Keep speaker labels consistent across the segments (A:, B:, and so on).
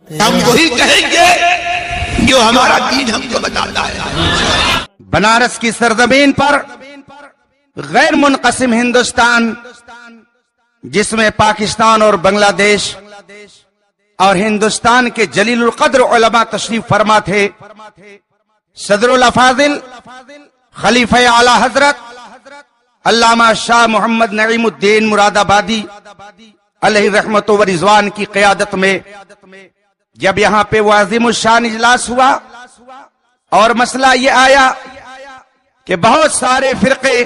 A: ہم وہی کہیں گے جو ہمارا دین ہم کو بتاتا ہے۔
B: بنارس کی سرزمین پر غیر منقسم ہندوستان، جس میں پاکستان اور بنگلہ دیش اور ہندوستان کے جلیل القدر علماء تشریف فرما تھے، صدر الافاضل خلیفہ اعلی حضرت علامہ شاہ محمد نعیم الدین مراد آبادی علیہ رحمت و رضوان کی قیادت میں جب یہاں پہ وہ عظیم الشان اجلاس ہوا اور مسئلہ یہ آیا کہ بہت سارے فرقے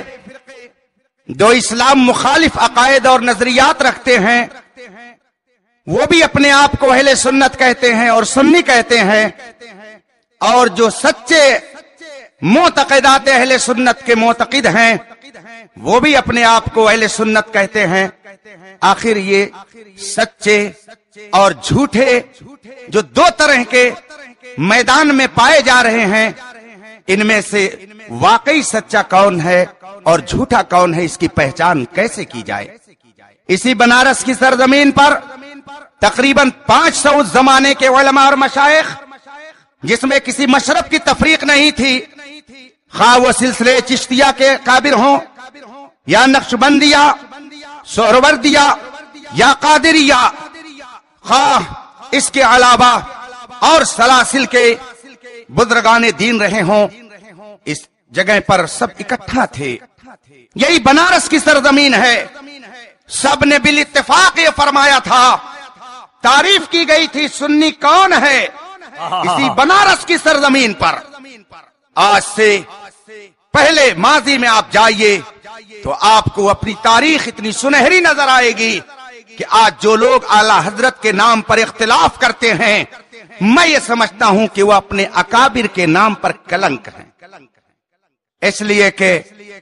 B: جو اسلام مخالف عقائد اور نظریات رکھتے ہیں وہ بھی اپنے آپ کو اہل سنت کہتے ہیں اور سنی کہتے ہیں، اور جو سچے معتقدات اہل سنت کے معتقد ہیں وہ بھی اپنے آپ کو اہل سنت کہتے ہیں۔ آخر یہ سچے اور جھوٹے جو دو طرح کے میدان میں پائے جا رہے ہیں، ان میں سے واقعی سچا کون ہے اور جھوٹا کون ہے، اس کی پہچان کیسے کی جائے؟ اسی بنارس کی سرزمین پر تقریباً 500 زمانے کے علماء اور مشائخ، جس میں کسی مشرب کی تفریق نہیں تھی، خواہ وہ سلسلے چشتیہ کے اکابر ہوں یا نقشبندیہ، سہروردیہ یا قادریہ، خواہ اس کے علاوہ اور سلاسل کے بزرگان دین رہے ہوں، اس جگہ پر سب اکٹھا تھے۔ یہی بنارس کی سرزمین ہے۔ سب نے بالاتفاق یہ فرمایا تھا، تعریف کی گئی تھی سنی کون ہے اسی بنارس کی سرزمین پر۔ آج سے پہلے ماضی میں آپ جائیے تو آپ کو اپنی تاریخ اتنی سنہری نظر آئے گی کہ آج جو لوگ اعلی حضرت کے نام پر اختلاف کرتے ہیں، میں یہ سمجھتا ہوں کہ وہ اپنے اکابر کے نام پر کلنک ہیں، اس لیے کہ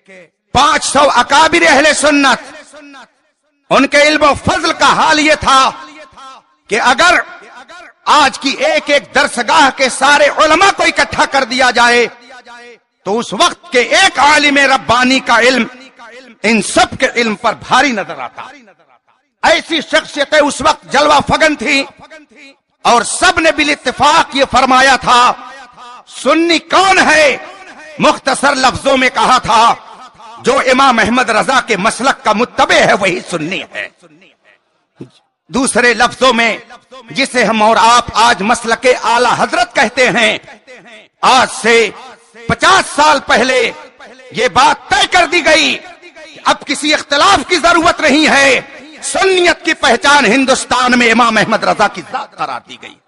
B: 500 اکابر اہل سنت، ان کے علم و فضل کا حال یہ تھا کہ اگر آج کی ایک ایک درسگاہ کے سارے علماء کو اکٹھا کر دیا جائے تو اس وقت کے ایک عالم ربانی کا علم ان سب کے علم پر بھاری نظر آتا۔ ایسی شخصیتیں اس وقت جلوہ فگن تھی اور سب نے بالاتفاق یہ فرمایا تھا سنی کون ہے؟ مختصر لفظوں میں کہا تھا جو امام احمد رضا کے مسلک کا متبع ہے وہی سنی ہے۔ دوسرے لفظوں میں جسے ہم اور آپ آج مسلک اعلی حضرت کہتے ہیں، آج سے 50 سال پہلے یہ بات طے کر دی گئی، اب کسی اختلاف کی ضرورت نہیں ہے، سنیت کی پہچان ہندوستان میں امام احمد رضا کی ذات قرار دی گئی۔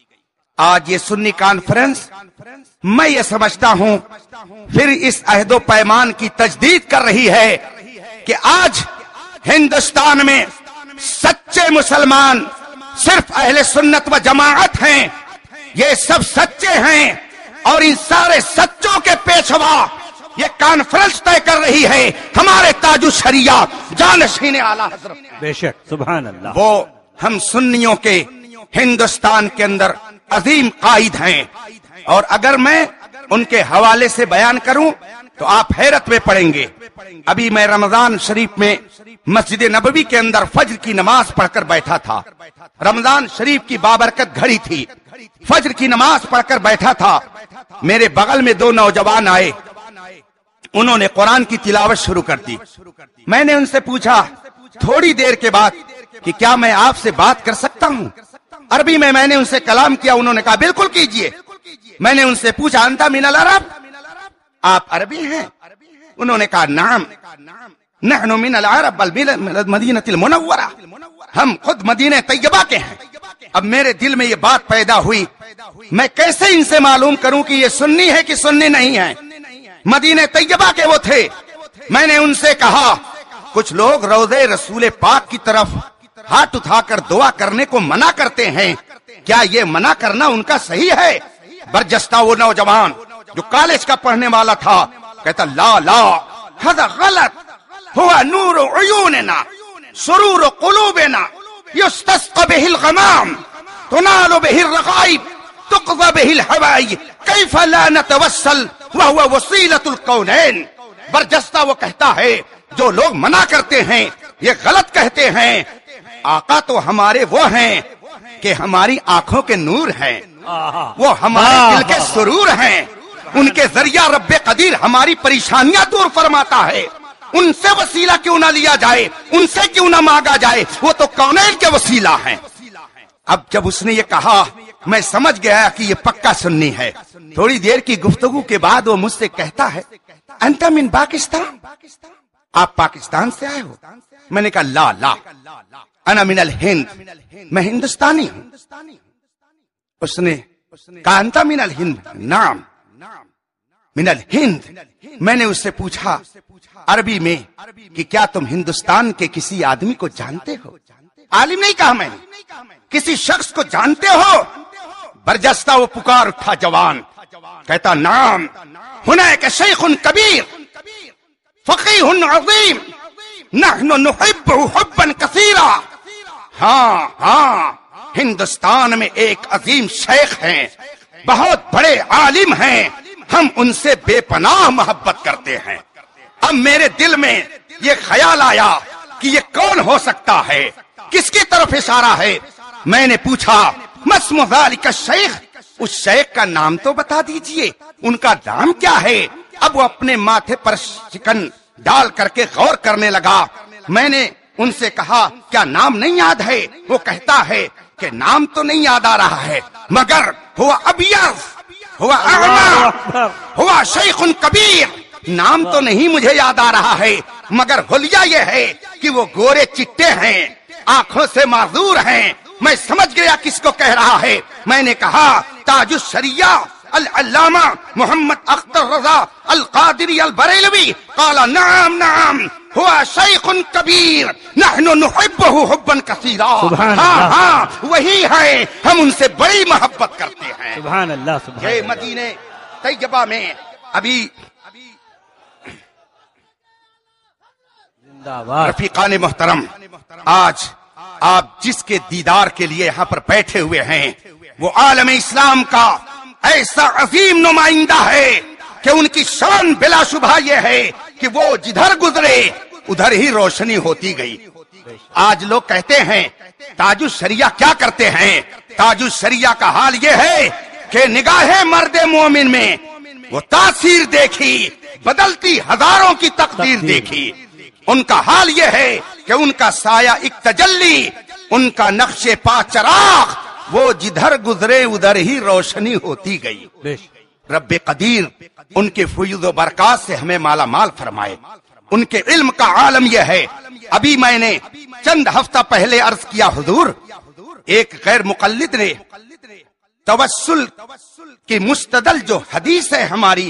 B: آج یہ سنی کانفرنس میں یہ سمجھتا ہوں پھر اس عہد و پیمان کی تجدید کر رہی ہے کہ آج ہندوستان میں سچے مسلمان صرف اہل سنت و جماعت ہیں، یہ سب سچے ہیں، اور ان سارے سچوں کے پیشوا یہ کانفرنس طے کر رہی ہے ہمارے تاج الشریعہ جانشین اعلی حضرت۔
C: بے شک، سبحان اللہ۔
B: وہ ہم سنیوں کے ہندوستان کے اندر عظیم قائد ہیں، اور اگر میں ان کے حوالے سے بیان کروں تو آپ حیرت میں پڑیں گے۔ ابھی میں رمضان شریف میں مسجد نبوی کے اندر فجر کی نماز پڑھ کر بیٹھا تھا۔ رمضان شریف کی بابرکت گھڑی تھی، فجر کی نماز پڑھ کر بیٹھا تھا، میرے بغل میں 2 نوجوان آئے، انہوں نے قرآن کی تلاوت شروع کر دی۔ میں نے ان سے پوچھا تھوڑی دیر کے بعد کہ کیا میں آپ سے بات کر سکتا ہوں؟ عربی میں میں نے ان سے کلام کیا، انہوں نے کہا بالکل کیجئے۔ میں نے ان سے پوچھا انت من العرب، آپ عربی ہیں؟ انہوں نے کہا نعم نحن من العرب بل من المدینہ المنورہ، ہم خود مدینہ طیبہ کے ہیں۔ اب میرے دل میں یہ بات پیدا ہوئی، میں کیسے ان سے معلوم کروں کہ یہ سنی ہے کہ سنی نہیں ہے؟ مدینہ طیبہ کے وہ تھے۔ میں نے ان سے کہا کچھ لوگ روضے رسول پاک کی طرف ہاتھ اٹھا کر دعا کرنے کو منع کرتے ہیں، کیا یہ منع کرنا ان کا صحیح ہے؟ برجستہ وہ نوجوان جو کالج کا پڑھنے والا تھا کہتا لا لا هذا غلط، هو نور عیوننا سرور قلوبنا يستسقى به الغمام تنال به الرغائب تقضى به الحوائج كيف لا نتوسل وهو وسيلة الكونين۔ برجستہ وہ کہتا ہے جو لوگ منع کرتے ہیں یہ غلط کہتے ہیں، آقا تو ہمارے وہ ہیں کہ ہماری آنکھوں کے نور ہیں، وہ ہمارے دل کے سرور ہیں، ان کے ذریعہ رب قدیر ہماری پریشانیاں دور فرماتا ہے۔ ان سے وسیلہ کیوں نہ لیا جائے، ان سے کیوں نہ مانگا جائے، وہ تو کونین کے وسیلہ ہیں۔ اب جب اس نے یہ کہا میں سمجھ گیا کہ یہ پکا سنی ہے۔ تھوڑی دیر کی گفتگو کے بعد وہ مجھ سے کہتا ہے انت من پاکستان، آپ پاکستان سے آئے ہو؟ میں نے کہا لا لا انا من الہند، میں ہندوستانی ہوں۔ اس نے کہا انت من الہند، نعم من الہند۔ میں نے اس سے پوچھا عربی میں کہ کیا تم ہندوستان کے کسی آدمی کو جانتے ہو؟ عالم نہیں کہا میں نے، کسی شخص کو جانتے ہو؟ برجستہ وہ پکار اٹھا جوان، کہتا نعم ہناک شیخ کبیر فقیہ عظیم نحن نحبہ حبا کثیرا۔ ہاں ہندوستان میں ایک عظیم شیخ ہیں، بہت بڑے عالم ہیں، ہم ان سے بے پناہ محبت کرتے ہیں۔ اب میرے دل میں یہ خیال آیا کہ یہ کون ہو سکتا ہے، کس کی طرف اشارہ ہے؟ میں نے پوچھا ما اسم ذلک الشیخ، اس شیخ کا نام تو بتا دیجئے، ان کا نام کیا ہے؟ اب وہ اپنے ماتھے پر شکن ڈال کر کے غور کرنے لگا۔ میں نے ان سے کہا کیا نام نہیں یاد ہے؟ وہ کہتا ہے کہ نام تو نہیں یاد آ رہا ہے، مگر ہوا ابیض ہوا اعمی ہوا شیخ کبیر، نام تو نہیں مجھے یاد آ رہا ہے، مگر حلیہ یہ ہے کہ وہ گورے چٹے ہیں، آنکھوں سے معذور ہیں۔ میں سمجھ گیا کس کو کہہ رہا ہے۔ میں نے کہا تاج الشریعہ العلامہ محمد اختر رضا القادری البریلوی۔ قال نعم نعم ہوا شیخ کبیر نحن نحبہ حبا کثیرا۔ ہاں وہی ہے، ہم ان سے بڑی محبت کرتے ہیں۔
C: سبحان اللہ سبحان
B: یہ
C: اللہ۔
B: مدینہ طیبہ میں ابھی
C: زندہ باد۔
B: رفیقان محترم، آج آپ جس کے دیدار کے لیے یہاں پر بیٹھے ہوئے ہیں وہ عالم اسلام کا ایسا عظیم نمائندہ ہے کہ ان کی شان بلا شبہ یہ ہے کہ وہ جدھر گزرے ادھر ہی روشنی ہوتی گئی۔ آج لوگ کہتے ہیں تاج الشریعہ کیا کرتے ہیں؟ تاج الشریعہ کا حال یہ ہے کہ نگاہ مرد مومن میں وہ تاثیر دیکھی، بدلتی ہزاروں کی تقدیر دیکھی۔ ان کا حال یہ ہے کہ ان کا سایہ ایک تجلی، ان کا نقش پا چراغ، وہ جدھر گزرے ادھر ہی روشنی ہوتی گئی۔ رب قدیر ان کے فیض و برکات سے ہمیں مالا مال فرمائے۔ ان کے علم کا عالم یہ ہے، ابھی میں نے چند ہفتہ پہلے عرض کیا حضور، ایک غیر مقلد نے توسل کی مستدل جو حدیث ہے ہماری،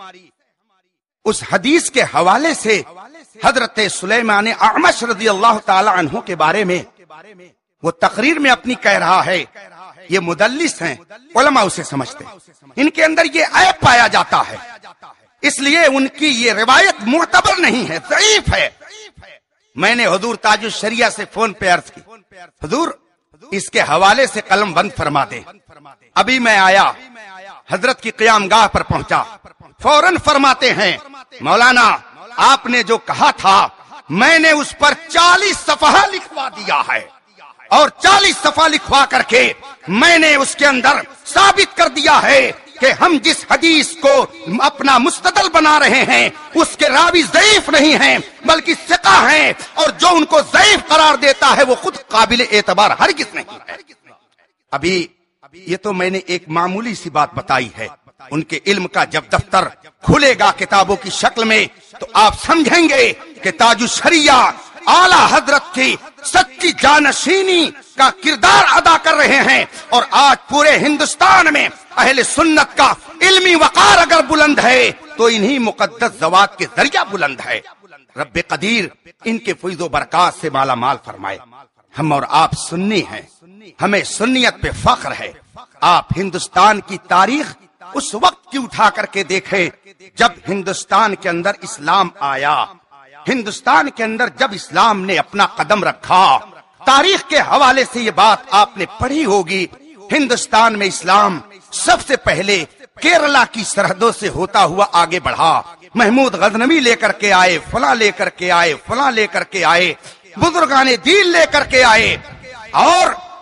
B: اس حدیث کے حوالے سے حضرت سلیمان اعمش رضی اللہ تعالی عنہ کے بارے میں وہ تقریر میں اپنی کہہ رہا ہے یہ مدلس ہیں، علماء اسے سمجھتے ہیں، ان کے اندر یہ عیب پایا جاتا ہے، اس لیے ان کی یہ روایت معتبر نہیں ہے، ضعیف ہے۔ میں نے حضور تاج الشریعہ سے فون پہ عرض کی حضور اس کے حوالے سے قلم بند فرما دے۔ ابھی میں آیا، حضرت کی قیام گاہ پر پہنچا، فوراً فرماتے ہیں مولانا آپ نے جو کہا تھا میں نے اس پر 40 صفحہ لکھوا دیا ہے، اور 40 صفحہ لکھوا کر کے میں نے اس کے اندر ثابت کر دیا ہے کہ ہم جس حدیث کو اپنا مستدل بنا رہے ہیں اس کے راوی ضعیف نہیں ہیں بلکہ ثقہ ہیں، اور جو ان کو ضعیف قرار دیتا ہے وہ خود قابل اعتبار ہرگز نہیں ہے۔ ابھی یہ تو میں نے ایک معمولی سی بات بتائی ہے، ان کے علم کا جب دفتر کھلے گا کتابوں کی شکل میں تو آپ سمجھیں گے کہ تاج الشریعہ اعلی حضرت کی سچی جانشینی کا کردار ادا کر رہے ہیں، اور آج پورے ہندوستان میں اہل سنت کا علمی وقار اگر بلند ہے تو انہی مقدس ذوات کے ذریعہ بلند ہے۔ رب قدیر ان کے فیض و برکات سے مالا مال فرمائے۔ ہم اور آپ سنی ہیں، ہمیں سنیت پہ فخر ہے۔ آپ ہندوستان کی تاریخ اس وقت کی اٹھا کر کے دیکھیں جب ہندوستان کے اندر اسلام آیا، ہندوستان کے اندر جب اسلام نے اپنا قدم رکھا، تاریخ کے حوالے سے یہ بات آپ نے پڑھی ہوگی، ہندوستان میں اسلام سب سے پہلے کیرلا کی سرحدوں سے ہوتا ہوا آگے بڑھا۔ محمود غزنوی لے کر کے آئے، فلاں لے کر کے آئے، فلاں لے کر کے آئے، بزرگان دین لے کر کے آئے، اور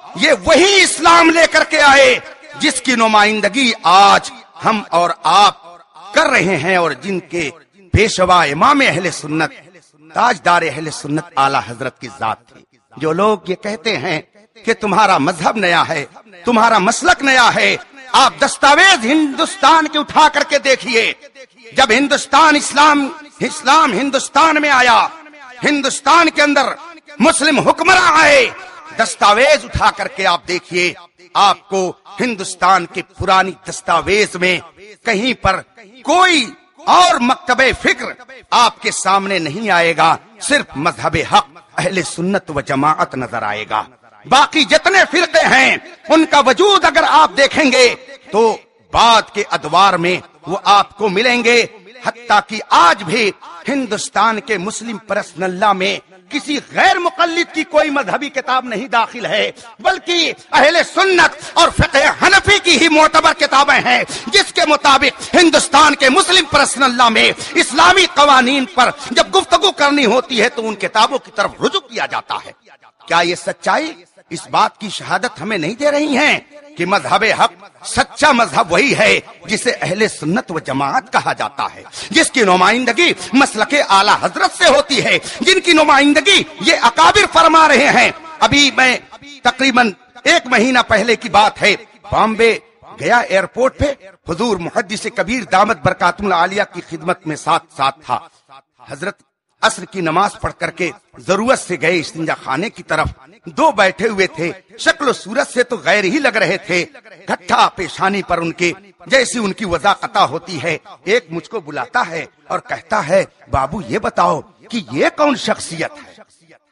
B: یہ وہی اسلام لے کر کے آئے جس کی نمائندگی آج ہم اور آپ کر رہے ہیں، اور جن کے پیشوا امام اہل سنت تاجدار اہل سنت اعلی حضرت کی ذات تھی۔ جو لوگ یہ کہتے ہیں کہ تمہارا مذہب نیا ہے، تمہارا مسلک نیا ہے، آپ دستاویز ہندوستان کے اٹھا کر کے دیکھیے۔ جب اسلام ہندوستان میں آیا، ہندوستان کے اندر مسلم حکمراں آئے، دستاویز اٹھا کر کے آپ دیکھیے، آپ کو ہندوستان کے پرانی دستاویز میں کہیں پر کوئی اور مکتب فکر آپ کے سامنے نہیں آئے گا، صرف مذہب حق اہل سنت و جماعت نظر آئے گا۔ باقی جتنے فرقے ہیں ان کا وجود اگر آپ دیکھیں گے تو بعد کے ادوار میں وہ آپ کو ملیں گے۔ حتیٰ کہ آج بھی ہندوستان کے مسلم پرسنل لا میں کسی غیر مقلد کی کوئی مذہبی کتاب نہیں داخل ہے، بلکہ اہل سنت اور فقہ حنفی کی ہی معتبر کتابیں ہیں، جس کے مطابق ہندوستان کے مسلم پرسنل لا میں اسلامی قوانین پر جب گفتگو کرنی ہوتی ہے تو ان کتابوں کی طرف رجوع کیا جاتا ہے۔ کیا یہ سچائی اس بات کی شہادت ہمیں نہیں دے رہی ہیں کہ مذہب حق سچا مذہب وہی ہے جسے اہل سنت و جماعت کہا جاتا ہے، جس کی نمائندگی مسلک اعلی حضرت سے ہوتی ہے، جن کی نمائندگی یہ اکابر فرما رہے ہیں۔ ابھی میں تقریباً 1 مہینہ پہلے کی بات ہے، بامبے گیا ایئرپورٹ پہ حضور محدث کبیر دامت برکاتہ العالیہ کی خدمت میں ساتھ تھا۔ حضرت عصر کی نماز پڑھ کر کے ضرورت سے گئے استنجا خانے کی طرف، 2 بیٹھے ہوئے تھے، شکل و صورت سے تو غیر ہی لگ رہے تھے، گھٹا پیشانی پر ان کے جیسی ان کی وضاحت ہوتی ہے۔ ایک مجھ کو بلاتا ہے اور کہتا ہے بابو یہ بتاؤ کہ یہ کون شخصیت ہے،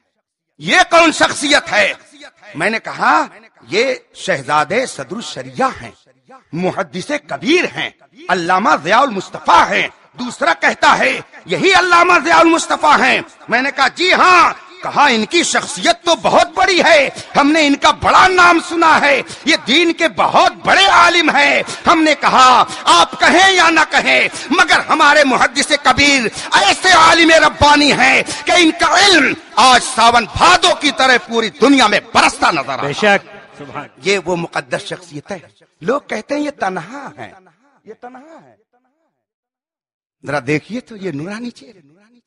B: یہ کون شخصیت ہے؟ میں نے کہا یہ شہزادے صدر الشریعہ ہیں، محدث کبیر ہیں، علامہ ضیاء المصطفیٰ ہیں۔ دوسرا کہتا ہے یہی علامہ ضیاء المصطفیٰ ہیں۔ میں نے کہا جی ہاں۔ کہا ان کی شخصیت تو بہت بڑی ہے، ہم نے ان کا بڑا نام سنا ہے، یہ دین کے بہت بڑے عالم ہیں۔ ہم نے کہا آپ کہیں یا نہ کہیں مگر ہمارے محدث کبیر ایسے عالم ربانی ہیں کہ ان کا علم آج ساون بھادو کی طرح پوری دنیا میں برستا نظر آتا ہے۔ بے شک یہ وہ مقدس شخصیت ہے۔ لوگ کہتے ہیں یہ تنہا ہے، یہ تنہا ہے، ذرا دیکھیے تو یہ نورانی چہرے۔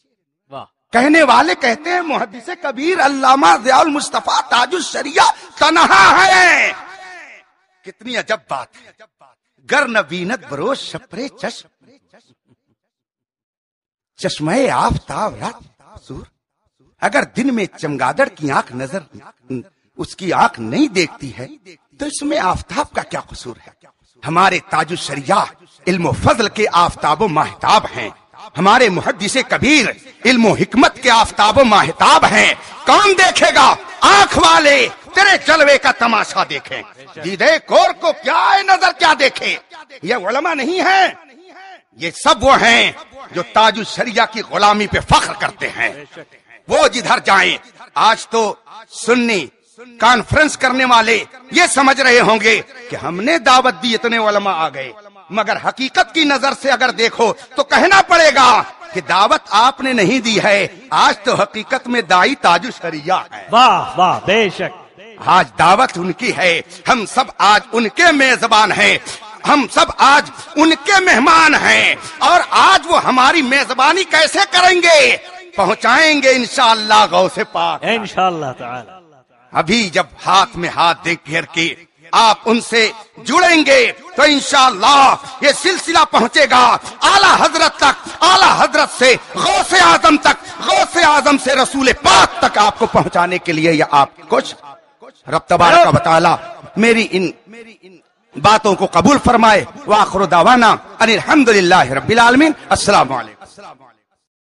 B: کہنے والے کہتے ہیں محدث کبیر علامہ ضیاء المصطفیٰ تاج الشریعہ تنہا ہے۔ کتنی عجب بات ہے۔ گر نہ بینت بروز شپرے چشم، چشمہ آفتاب رات سور۔ اگر دن میں چمگادڑ کی آنکھ نظر اس کی آنکھ نہیں دیکھتی ہے تو اس میں آفتاب کا کیا قصور ہے؟ ہمارے تاج الشریعہ علم و فضل کے آفتاب و ماہتاب ہیں، ہمارے محدث کبیر علم و حکمت کے آفتاب و ماہتاب ہیں۔ کون دیکھے گا؟ آنکھ والے تیرے جلوے کا تماشا دیکھیں، دیدے کور کو کیا ہے نظر کیا دیکھے۔ یہ علماء نہیں ہیں، یہ سب وہ ہیں جو تاج الشریعہ کی غلامی پہ فخر کرتے ہیں۔ وہ جدھر جائیں، آج تو سنی کانفرنس کرنے والے یہ سمجھ رہے ہوں گے کہ ہم نے دعوت دی اتنے علماء آ گئے، مگر حقیقت کی نظر سے اگر دیکھو تو کہنا پڑے گا کہ دعوت آپ نے نہیں دی ہے، آج تو حقیقت میں دائی تاج الشریعہ ہے۔ واہ واہ بے شک، آج دعوت ان کی ہے، ہم سب آج ان کے میزبان ہیں، ہم سب آج ان کے مہمان ہیں، اور آج وہ ہماری میزبانی کیسے کریں گے؟ پہنچائیں گے انشاءاللہ غوث پاک انشاءاللہ تعالی۔ ابھی جب ہاتھ میں ہاتھ دے کر کے آپ ان سے جڑیں گے تو انشاءاللہ یہ سلسلہ پہنچے گا اعلی حضرت تک، اعلی حضرت سے غوث اعظم تک، غوث اعظم سے رسول پاک تک آپ کو پہنچانے کے لیے یہ آپ کی کوشش۔ رب تبارک و تعالی میری ان باتوں کو قبول فرمائے۔ وآخر دعوانا ان الحمدللہ رب العالمین۔ السلام علیکم۔